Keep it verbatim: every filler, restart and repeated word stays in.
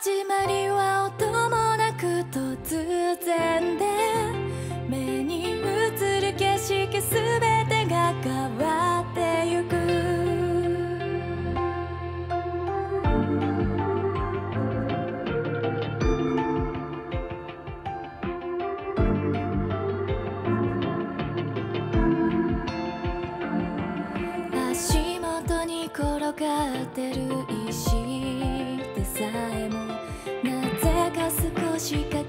始まりは音もなく突然で、目に映る景色すべてが変わってゆく。足元に転がってる石でさえもなぜか少し